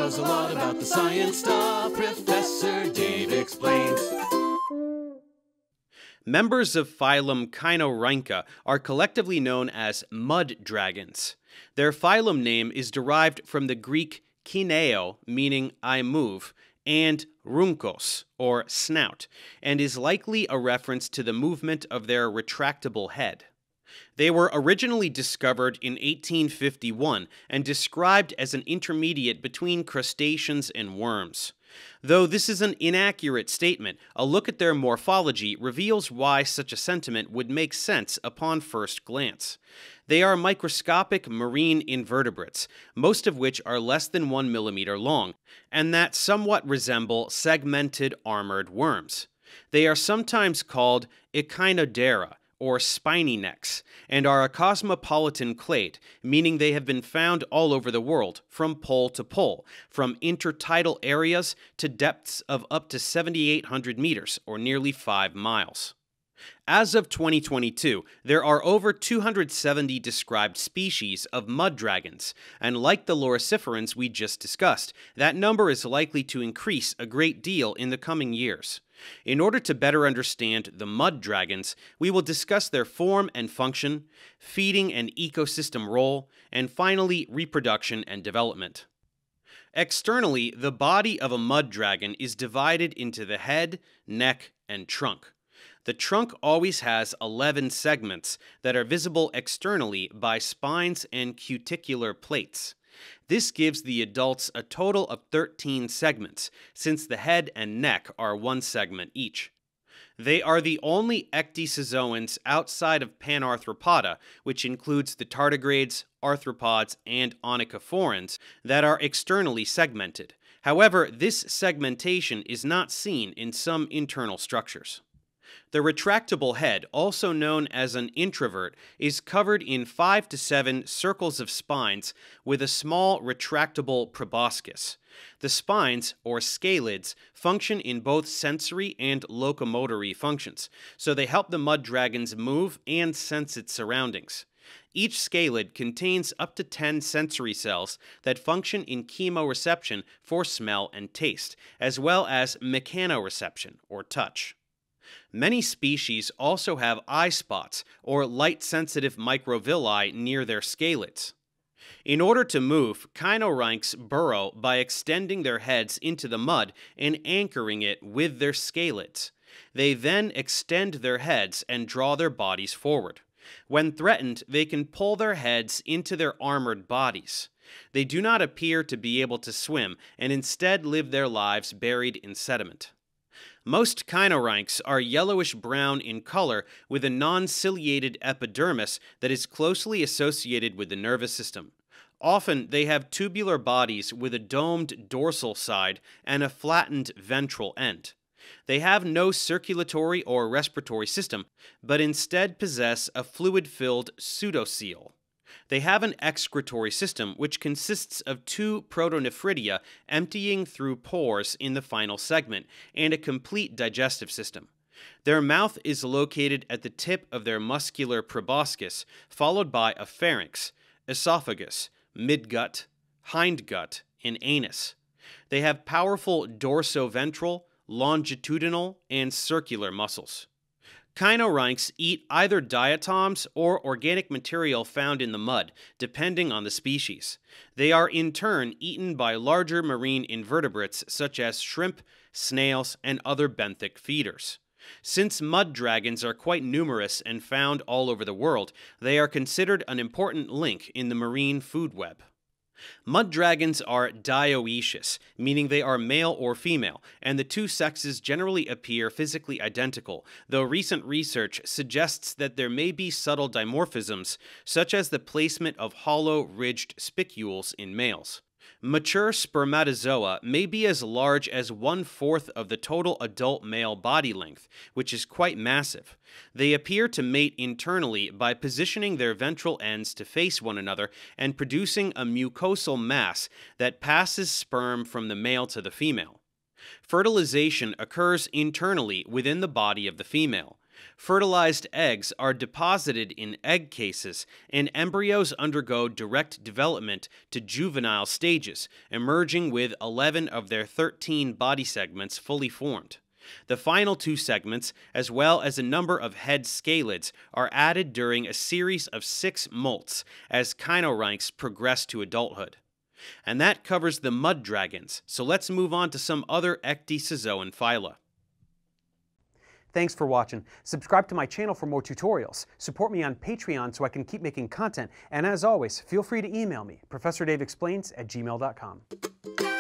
knows a lot about the science stuff. Professor Dave explains. Members of phylum Kinorhyncha are collectively known as mud dragons. Their phylum name is derived from the Greek kineo, meaning I move, and rhynchos, or snout, and is likely a reference to the movement of their retractable head. They were originally discovered in 1851 and described as an intermediate between crustaceans and worms. Though this is an inaccurate statement, a look at their morphology reveals why such a sentiment would make sense upon first glance. They are microscopic marine invertebrates, most of which are less than 1 millimeter long, and that somewhat resemble segmented armored worms. They are sometimes called echinoderma, or spiny necks, and are a cosmopolitan clade, meaning they have been found all over the world, from pole to pole, from intertidal areas to depths of up to 7,800 meters, or nearly 5 miles. As of 2022, there are over 270 described species of mud dragons, and like the loriciferans we just discussed, that number is likely to increase a great deal in the coming years. In order to better understand the mud dragons, we will discuss their form and function, feeding and ecosystem role, and finally, reproduction and development. Externally, the body of a mud dragon is divided into the head, neck, and trunk. The trunk always has 11 segments that are visible externally by spines and cuticular plates. This gives the adults a total of 13 segments, since the head and neck are 1 segment each. They are the only ecdysozoans outside of Panarthropoda, which includes the tardigrades, arthropods, and onychophorans, that are externally segmented. However, this segmentation is not seen in some internal structures. The retractable head, also known as an introvert, is covered in 5 to 7 circles of spines with a small retractable proboscis. The spines, or scalids, function in both sensory and locomotory functions, so they help the mud dragons move and sense its surroundings. Each scalid contains up to 10 sensory cells that function in chemoreception for smell and taste, as well as mechanoreception, or touch. Many species also have eye spots or light-sensitive microvilli near their scalids. In order to move, Kinorhynchs burrow by extending their heads into the mud and anchoring it with their scalids. They then extend their heads and draw their bodies forward. When threatened, they can pull their heads into their armored bodies. They do not appear to be able to swim and instead live their lives buried in sediment. Most Kinorhynchs are yellowish-brown in color with a non-ciliated epidermis that is closely associated with the nervous system. Often, they have tubular bodies with a domed dorsal side and a flattened ventral end. They have no circulatory or respiratory system, but instead possess a fluid-filled pseudocoel. They have an excretory system which consists of 2 protonephridia emptying through pores in the final segment, and a complete digestive system. Their mouth is located at the tip of their muscular proboscis, followed by a pharynx, esophagus, midgut, hindgut, and anus. They have powerful dorsoventral, longitudinal, and circular muscles. Kinorhynchs eat either diatoms or organic material found in the mud, depending on the species. They are in turn eaten by larger marine invertebrates such as shrimp, snails, and other benthic feeders. Since mud dragons are quite numerous and found all over the world, they are considered an important link in the marine food web. Mud dragons are dioecious, meaning they are male or female, and the 2 sexes generally appear physically identical, though recent research suggests that there may be subtle dimorphisms, such as the placement of hollow, ridged spicules in males. Mature spermatozoa may be as large as 1/4 of the total adult male body length, which is quite massive. They appear to mate internally by positioning their ventral ends to face one another and producing a mucosal mass that passes sperm from the male to the female. Fertilization occurs internally within the body of the female. Fertilized eggs are deposited in egg cases, and embryos undergo direct development to juvenile stages, emerging with 11 of their 13 body segments fully formed. The final 2 segments, as well as a number of head scalids, are added during a series of 6 molts as Kinorhynchs progress to adulthood. And that covers the mud dragons, so let's move on to some other Ecdysozoan phyla. Thanks for watching. Subscribe to my channel for more tutorials. Support me on Patreon so I can keep making content. And as always, feel free to email me, ProfessorDaveExplains@gmail.com.